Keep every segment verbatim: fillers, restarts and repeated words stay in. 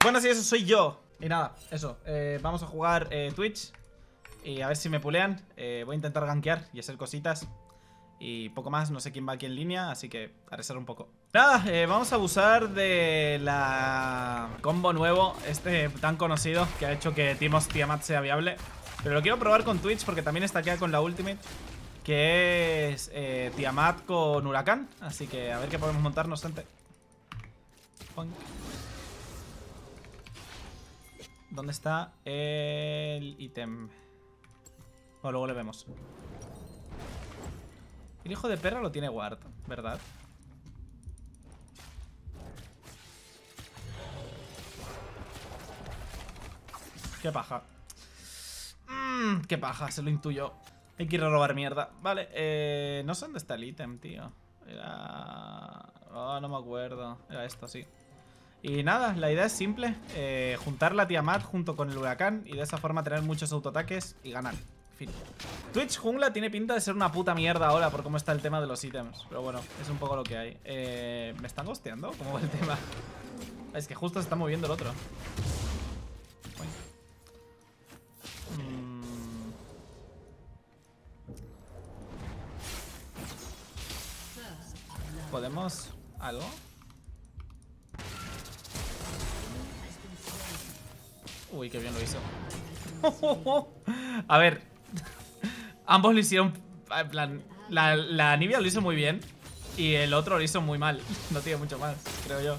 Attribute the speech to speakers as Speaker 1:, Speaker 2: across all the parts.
Speaker 1: Buenas, y eso soy yo. Y nada, eso, eh, vamos a jugar eh, Twitch. Y a ver si me pulean. eh, Voy a intentar gankear y hacer cositas. Y poco más, no sé quién va aquí en línea, así que a rezar un poco. Nada, eh, vamos a abusar de la combo nuevo, este tan conocido, que ha hecho que Timos Tiamat sea viable. Pero lo quiero probar con Twitch porque también está aquí con la Ultimate, que es eh, Tiamat con Huracán. Así que a ver qué podemos montarnos, gente. ¿Dónde está el ítem? Bueno, luego le vemos. El hijo de perra lo tiene Ward, ¿verdad? Qué paja. Mmm, qué paja, se lo intuyo. Hay que ir a robar mierda. Vale, eh, no sé dónde está el ítem, tío. Era... Oh, no me acuerdo. Era esto, sí. Y nada, la idea es simple. eh, Juntar la Tiamat junto con el Huracán y de esa forma tener muchos autoataques y ganar. Fin. Twitch jungla tiene pinta de ser una puta mierda ahora por cómo está el tema de los ítems. Pero bueno, es un poco lo que hay. eh, ¿Me están gosteando? ¿Cómo va el tema? Es que justo se está moviendo el otro. mm. ¿Podemos algo? Uy, qué bien lo hizo. A ver, ambos lo hicieron. En plan, la, la Nibia lo hizo muy bien y el otro lo hizo muy mal. No tiene mucho más, creo yo.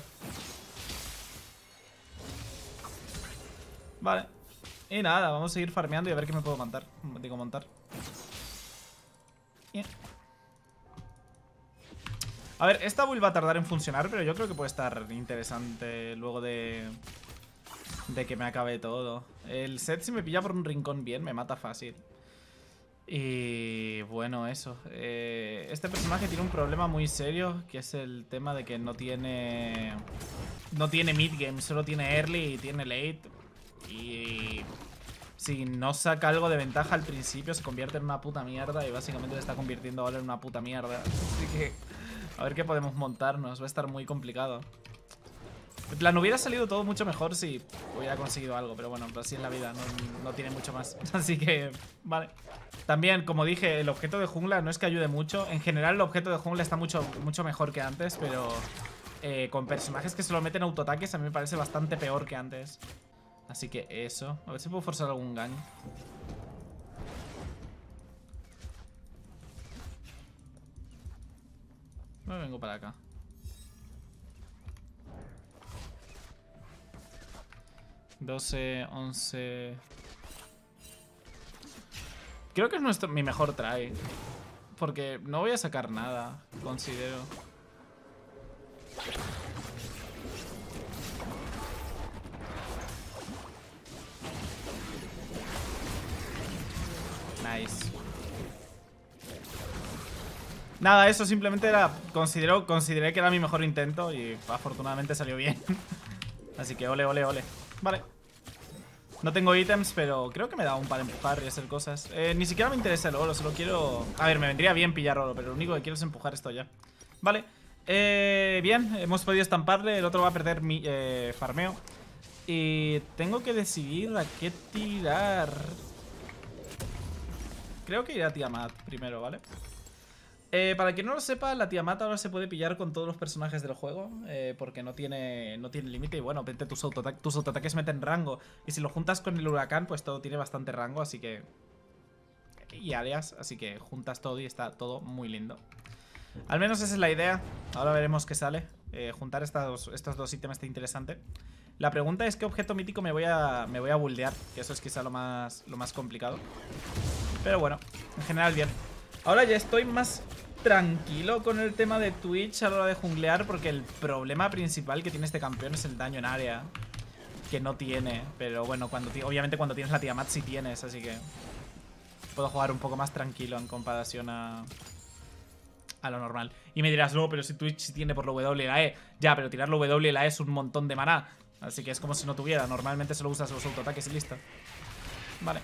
Speaker 1: Vale. Y nada, vamos a seguir farmeando y a ver qué me puedo montar. Digo, montar. Yeah. A ver, esta build va a tardar en funcionar, pero yo creo que puede estar interesante luego de... De que me acabe todo. El set, si me pilla por un rincón bien, me mata fácil. Y bueno, eso. Eh, este personaje tiene un problema muy serio, que es el tema de que no tiene... No tiene mid-game, solo tiene early y tiene late. Y... si no saca algo de ventaja al principio, se convierte en una puta mierda. Y básicamente se está convirtiendo ahora en una puta mierda. Así que... a ver qué podemos montarnos. Va a estar muy complicado. En plan, hubiera salido todo mucho mejor si hubiera conseguido algo. Pero bueno, así en la vida, no, no tiene mucho más. Así que, vale. También, como dije, el objeto de jungla no es que ayude mucho. En general, el objeto de jungla está mucho, mucho mejor que antes. Pero eh, con personajes que se lo meten autoataques, a mí me parece bastante peor que antes. Así que eso. A ver si puedo forzar algún gang. Me vengo para acá. doce, once... Creo que es nuestro, mi mejor try. Porque no voy a sacar nada, considero. Nice. Nada, eso simplemente era... Considero, consideré que era mi mejor intento y afortunadamente salió bien. Así que ole, ole, ole. Vale. No tengo ítems, pero creo que me da un para empujar y hacer cosas. Eh, ni siquiera me interesa el oro, solo quiero... A ver, me vendría bien pillar oro, pero lo único que quiero es empujar esto ya. Vale. Eh, bien, hemos podido estamparle. El otro va a perder mi eh, farmeo. Y tengo que decidir a qué tirar. Creo que iré a Tiamat primero, ¿vale? Eh, para quien no lo sepa, la Tiamat ahora se puede pillar con todos los personajes del juego, eh, porque no tiene no tiene límite. Y bueno, tus, autoata tus autoataques meten rango. Y si lo juntas con el Huracán, pues todo tiene bastante rango, así que... Y áreas, así que juntas todo y está todo muy lindo. Al menos esa es la idea. Ahora veremos qué sale. eh, Juntar estos, estos dos ítems está interesante. La pregunta es qué objeto mítico me voy a, me voy a buldear, que eso es quizá lo más, lo más complicado. Pero bueno, en general bien. Ahora ya estoy más... tranquilo con el tema de Twitch a la hora de junglear, porque el problema principal que tiene este campeón es el daño en área, que no tiene. Pero bueno, cuando obviamente cuando tienes la Tiamat sí tienes, así que puedo jugar un poco más tranquilo en comparación a, a lo normal. Y me dirás, no, pero si Twitch sí tiene por lo W y la E. Ya, pero tirar lo W y la E es un montón de maná, así que es como si no tuviera. Normalmente solo usas los autoataques y listo. Vale.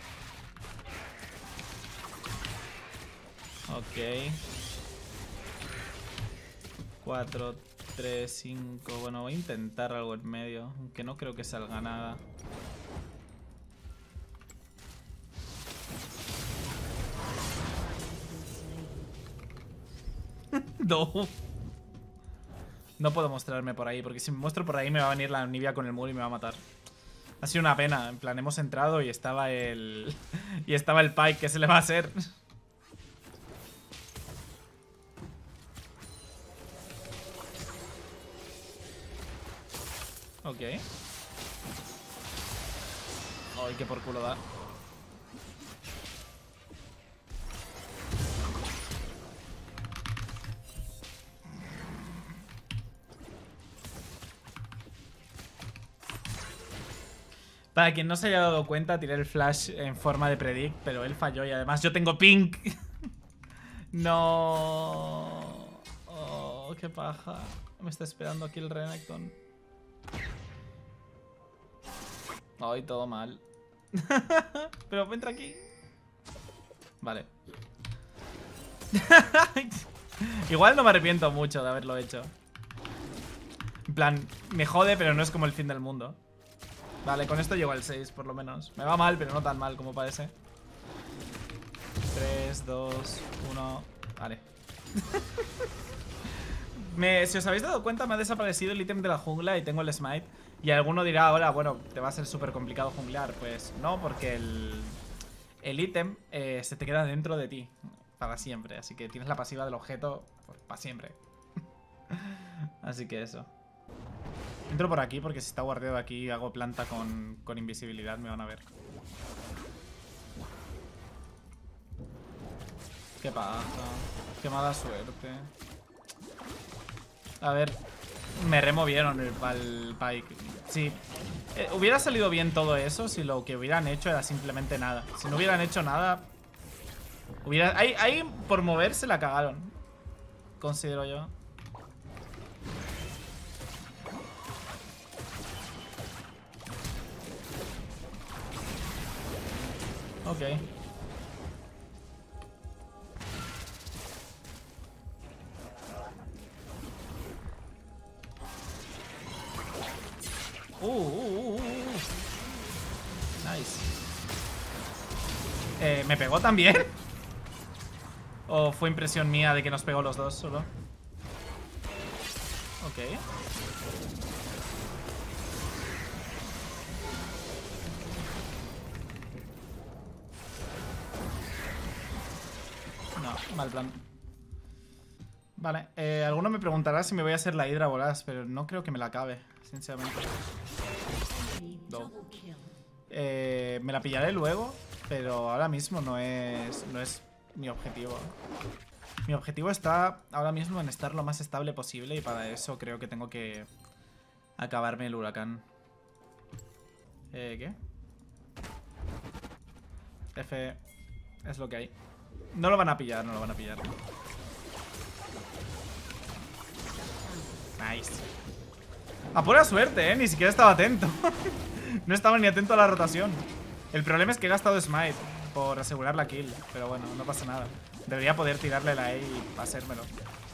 Speaker 1: Ok. cuatro, tres, cinco. Bueno, voy a intentar algo en medio, aunque no creo que salga nada. No. No puedo mostrarme por ahí, porque si me muestro por ahí me va a venir la Nibia con el muro y me va a matar. Ha sido una pena, en plan, hemos entrado y estaba el... y estaba el Pyke, ¿qué se le va a hacer? Ok. Ay, que por culo da. Para quien no se haya dado cuenta, tiré el flash en forma de predict, pero él falló y además yo tengo pink. No. Oh, qué paja. Me está esperando aquí el Renekton. Ay, todo mal. Pero entra aquí. Vale. Igual no me arrepiento mucho de haberlo hecho. En plan, me jode, pero no es como el fin del mundo. Vale, con esto llego al seis por lo menos. Me va mal, pero no tan mal como parece. tres, dos, uno. Vale. me, si os habéis dado cuenta, me ha desaparecido el ítem de la jungla y tengo el smite. Y alguno dirá ahora, bueno, te va a ser súper complicado junglear. Pues no, porque el el ítem eh, se te queda dentro de ti para siempre. Así que tienes la pasiva del objeto pues, para siempre. Así que eso. Entro por aquí porque si está guardiado aquí hago planta con, con invisibilidad, me van a ver. Qué paja. Qué mala suerte. A ver, me removieron el, el Pyke. Sí, eh, hubiera salido bien todo eso si lo que hubieran hecho era simplemente nada. Si no hubieran hecho nada, hubiera... Ahí, ahí por moverse la cagaron, considero yo. Ok. Uh, uh, uh, uh. Nice. Eh, ¿me pegó también? ¿O fue impresión mía de que nos pegó los dos solo? Ok. No, mal plan. Vale, eh, alguno me preguntará si me voy a hacer la hidra voraz, pero no creo que me la acabe, sinceramente. No. Eh, me la pillaré luego, pero ahora mismo no es, no es mi objetivo. Mi objetivo está ahora mismo en estar lo más estable posible y para eso creo que tengo que acabarme el huracán. Eh, ¿qué? F es lo que hay. No lo van a pillar, no lo van a pillar. Nice. A pura suerte, eh, ni siquiera estaba atento. No estaba ni atento a la rotación. El problema es que he gastado smite por asegurar la kill, pero bueno, no pasa nada. Debería poder tirarle la E y pasármelo.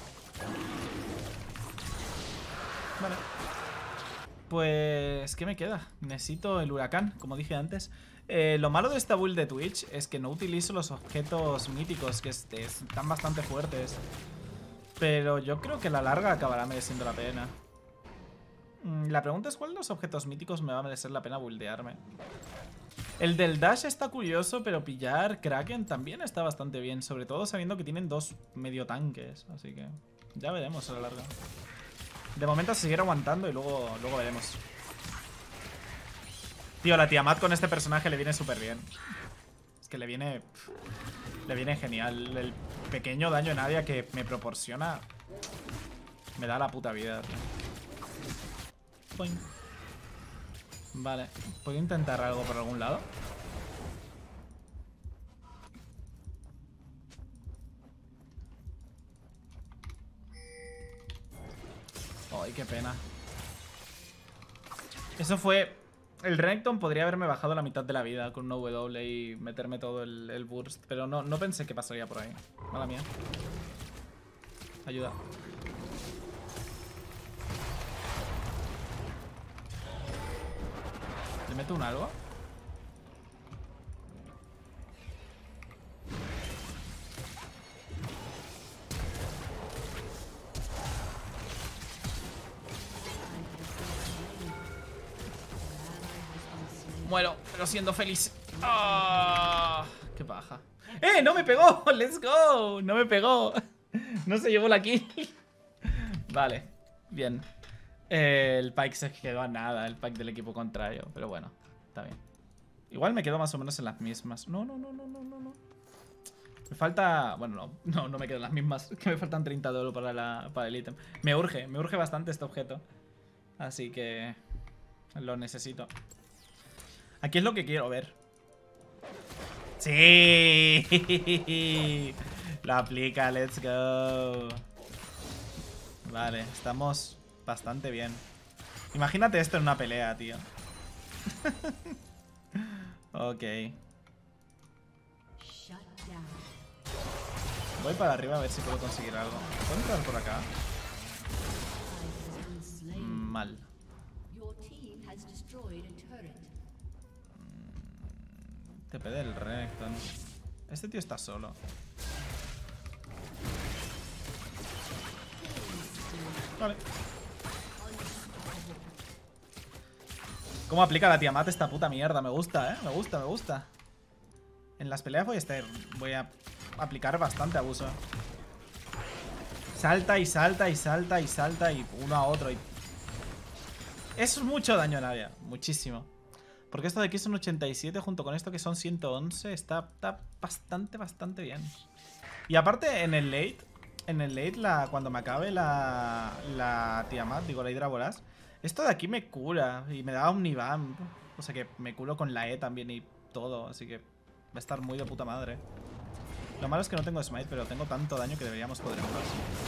Speaker 1: Vale. Pues, ¿qué me queda? Necesito el huracán, como dije antes. Eh, lo malo de esta build de Twitch es que no utilizo los objetos míticos, que este, están bastante fuertes. Pero yo creo que a la larga acabará mereciendo la pena. La pregunta es cuál de los objetos míticos me va a merecer la pena buildearme. El del dash está curioso, pero pillar Kraken también está bastante bien. Sobre todo sabiendo que tienen dos medio tanques. Así que ya veremos a la larga. De momento seguir aguantando y luego, luego veremos. Tío, la Tiamat con este personaje le viene súper bien. Es que le viene... Le viene genial. El pequeño daño en área que me proporciona me da la puta vida. Boing. Vale, ¿puedo intentar algo por algún lado? Ay, qué pena. Eso fue... El Renekton podría haberme bajado la mitad de la vida con una W y meterme todo el, el burst. Pero no, no pensé que pasaría por ahí. Mala mía. Ayuda. meto un algo? Muero, pero siendo feliz. ¡Ah! ¡Qué paja! ¡Eh! ¡No me pegó! ¡Let's go! ¡No me pegó! No se llevó la kill. Vale, bien. Eh, el Pyke se quedó a nada, el Pyke del equipo contrario. Pero bueno, está bien. Igual me quedo más o menos en las mismas. No, no, no, no, no, no. Me falta... Bueno, no, no, no me quedo en las mismas. Que me faltan treinta de oro para, la, para el ítem. Me urge, me urge bastante este objeto. Así que... lo necesito. Aquí es lo que quiero ver. ¡Sí! Lo aplica, let's go. Vale, estamos bastante bien. Imagínate esto en una pelea, tío. Ok. Voy para arriba a ver si puedo conseguir algo. ¿Puedo entrar por acá? Mal. T P del Recton. Este tío está solo. Vale. ¿Cómo aplica la Tiamat esta puta mierda? Me gusta, eh. Me gusta, me gusta. En las peleas voy a estar. Voy a aplicar bastante abuso. Salta y salta y salta y salta y uno a otro. Y... eso es mucho daño en área. Muchísimo. Porque esto de aquí son ochenta y siete junto con esto que son ciento once. Está, está bastante, bastante bien. Y aparte en el late, en el late la, cuando me acabe la, la Tiamat, digo la Hidra Voraz, esto de aquí me cura y me da Omnivamp. O sea que me curo con la E también y todo. Así que va a estar muy de puta madre. Lo malo es que no tengo smite, pero tengo tanto daño que deberíamos poder más.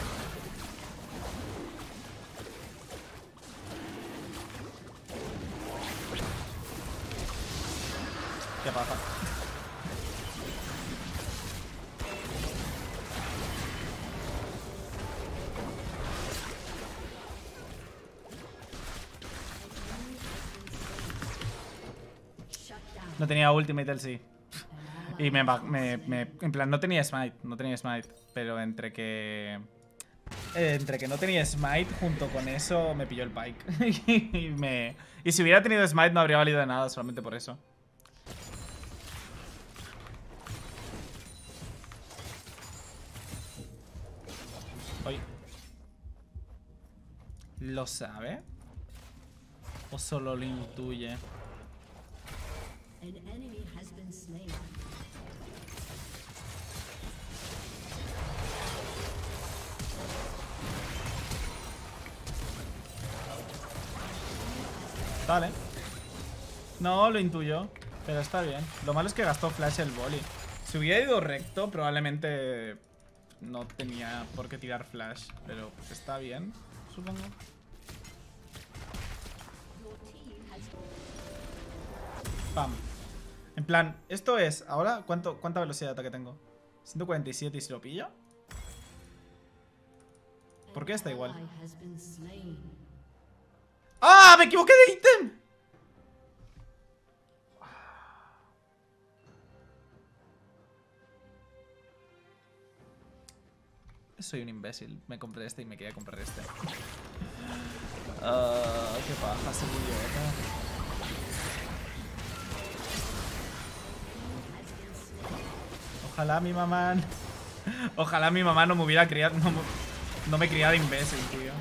Speaker 1: Qué paja. No tenía ultimate el sí. Y me, me, me... en plan, no tenía smite. No tenía smite. Pero entre que... Eh, entre que no tenía smite, junto con eso me pilló el Pyke. y, me... y si hubiera tenido smite no habría valido de nada, solamente por eso. Oye. ¿Lo sabe? ¿O solo lo intuye? Vale. No, lo intuyó. Pero está bien. Lo malo es que gastó flash el boli. Si hubiera ido recto, probablemente no tenía por qué tirar flash. Pero pues está bien, supongo. Pam. En plan, esto es... Ahora, ¿cuánto, ¿cuánta velocidad de ataque tengo? ciento cuarenta y siete y si lo pillo. ¿Por qué está igual? ¡Ah! ¡Me equivoqué de ítem! Soy un imbécil. Me compré este y me quería comprar este. Uh, qué paja, soy idiota. Ojalá mi mamá... Ojalá mi mamá no me hubiera criado... No, no me criara de imbécil, tío.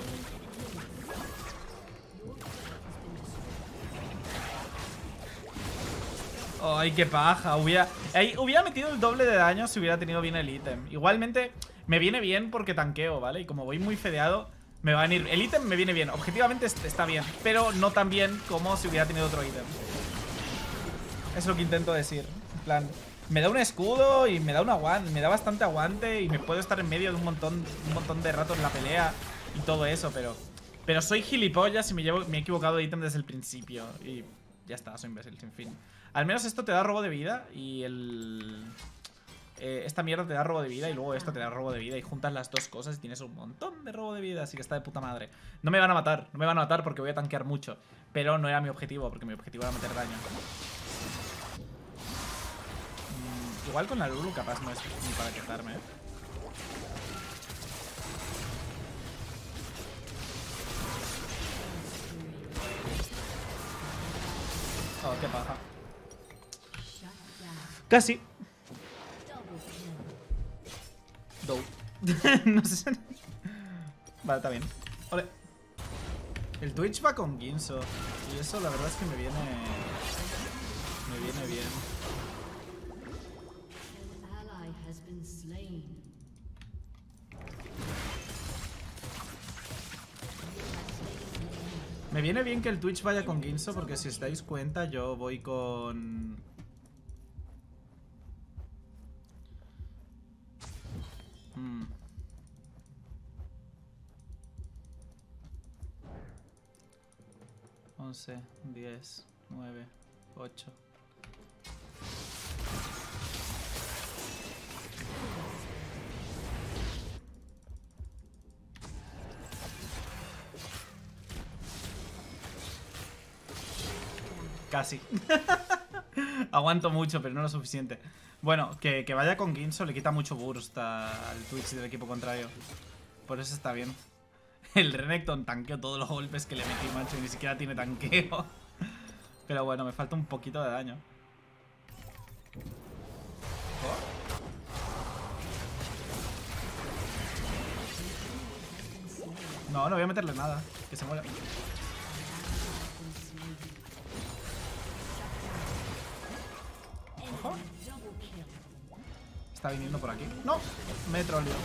Speaker 1: Ay, qué paja. Hubiera, eh, hubiera metido el doble de daño si hubiera tenido bien el ítem. Igualmente, me viene bien porque tanqueo, ¿vale? Y como voy muy fedeado, me va a venir... El ítem me viene bien. Objetivamente está bien, pero no tan bien como si hubiera tenido otro ítem. Es lo que intento decir. En plan, me da un escudo y me da un aguante, me da bastante aguante y me puedo estar en medio de un montón, un montón de rato en la pelea y todo eso, pero... Pero soy gilipollas y me, llevo, me he equivocado de ítem desde el principio. Y ya está, soy imbécil, sin fin. Al menos esto te da robo de vida y el... eh, esta mierda te da robo de vida y luego esta te da robo de vida y juntas las dos cosas y tienes un montón de robo de vida, así que está de puta madre. No me van a matar, no me van a matar porque voy a tanquear mucho, pero no era mi objetivo, porque mi objetivo era meter daño. Mm, igual con la Lulu capaz no es ni para quejarme, ¿eh? Oh, qué paja. Casi. Do. No sé. Vale, está bien. Ole. El Twitch va con Guinsoo. Y eso la verdad es que me viene... Me viene bien. Me viene bien que el Twitch vaya con Guinsoo porque si os dais cuenta yo voy con... Hmm. once, diez, nueve, ocho. Casi. Aguanto mucho, pero no lo suficiente. Bueno, que, que vaya con Guinsoo le quita mucho burst al Twitch del equipo contrario. Por eso está bien. El Renekton tanqueó todos los golpes que le metí, macho, y ni siquiera tiene tanqueo. Pero bueno, me falta un poquito de daño. Oh. No, no voy a meterle nada. Que se muera. Ojo. Está viniendo por aquí. No, me he troleado.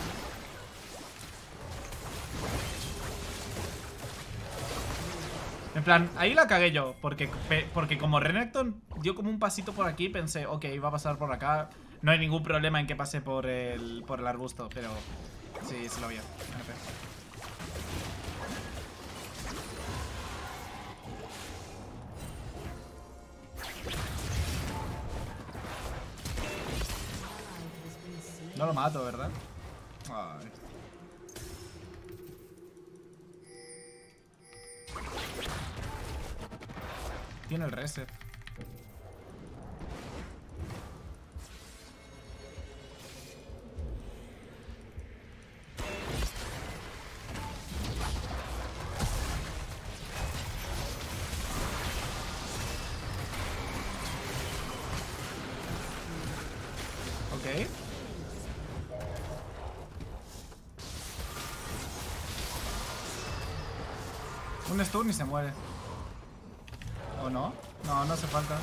Speaker 1: En plan, ahí la cagué yo, porque, porque como Renekton dio como un pasito por aquí, pensé, ok, va a pasar por acá. No hay ningún problema en que pase por el, por el arbusto, pero sí, se lo había. No lo mato, ¿verdad? Ay. Tiene el reset. Ok. Un stun y se muere. ¿O no? No, no hace falta.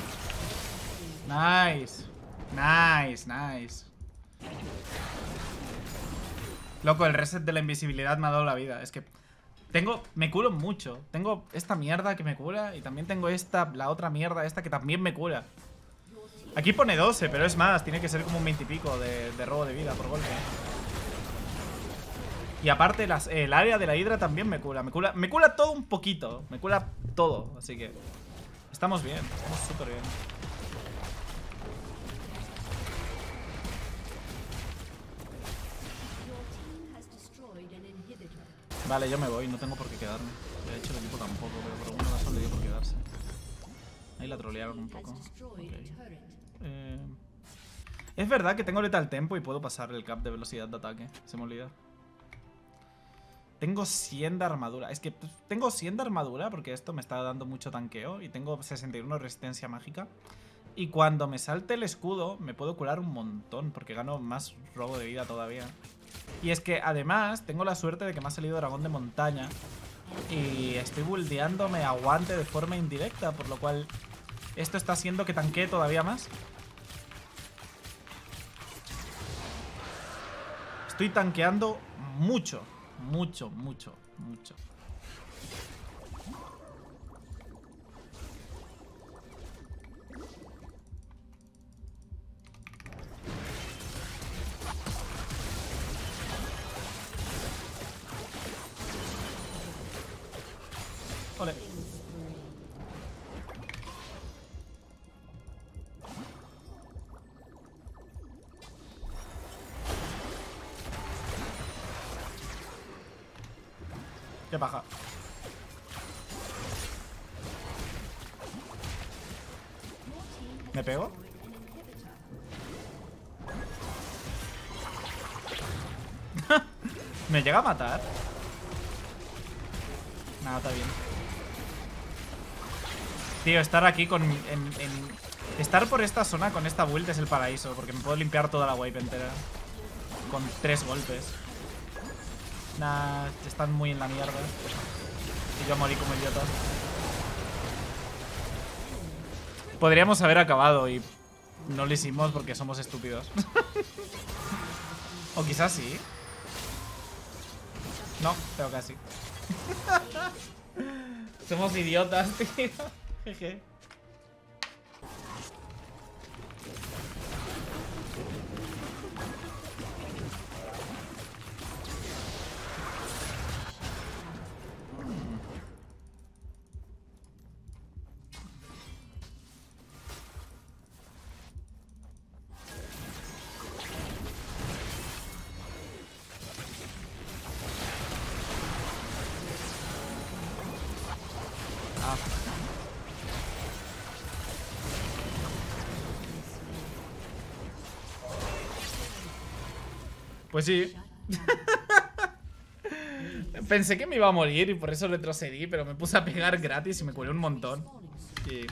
Speaker 1: Nice. Nice, nice. Loco, el reset de la invisibilidad me ha dado la vida. Es que tengo... Me curo mucho. Tengo esta mierda que me cura. Y también tengo esta... La otra mierda esta que también me cura. Aquí pone doce, pero es más. Tiene que ser como un veinte y pico de, de robo de vida por golpe. Y aparte las, el área de la hidra también me cura. Me cura, me cura todo un poquito. Me cura todo. Así que... Estamos bien. Estamos súper bien. Vale, yo me voy. No tengo por qué quedarme. De hecho, el equipo tampoco. Pero por alguna razón le dio por quedarse. Ahí la trolearon un poco. Okay. Eh... Es verdad que tengo letal tempo y puedo pasar el cap de velocidad de ataque. Se me olvida. Tengo cien de armadura. Es que tengo cien de armadura porque esto me está dando mucho tanqueo. Y tengo sesenta y uno de resistencia mágica. Y cuando me salte el escudo me puedo curar un montón porque gano más robo de vida todavía. Y es que además tengo la suerte de que me ha salido dragón de montaña. Y estoy buldeándome aguante de forma indirecta. Por lo cual esto está haciendo que tanquee todavía más. Estoy tanqueando mucho. Mucho, mucho, mucho. Ole. Qué paja. ¿Me pego? ¿Me llega a matar? Nada, está bien. Tío, estar aquí con... En, en, estar por esta zona con esta build es el paraíso, porque me puedo limpiar toda la wave entera con tres golpes. Nah, están muy en la mierda. Y yo morí como idiota. Podríamos haber acabado y no lo hicimos porque somos estúpidos. O quizás sí. No, pero casi. Somos idiotas, tío. Jeje. Ah. Pues sí. Pensé que me iba a morir y por eso retrocedí, pero me puse a pegar gratis y me curé un montón. Y...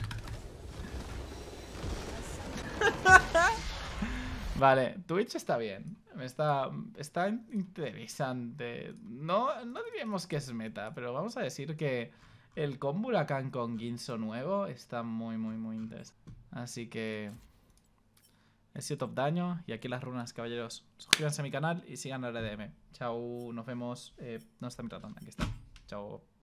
Speaker 1: Vale, Twitch está bien. Está, está interesante. No, no diríamos que es meta, pero vamos a decir que el combo Huracán con Ginso nuevo está muy, muy, muy interesante. Así que... he sido top daño y aquí las runas, caballeros. Suscríbanse a mi canal y sigan a R D M. Chao, nos vemos. Eh, no está mi ratón, aquí está. Chao.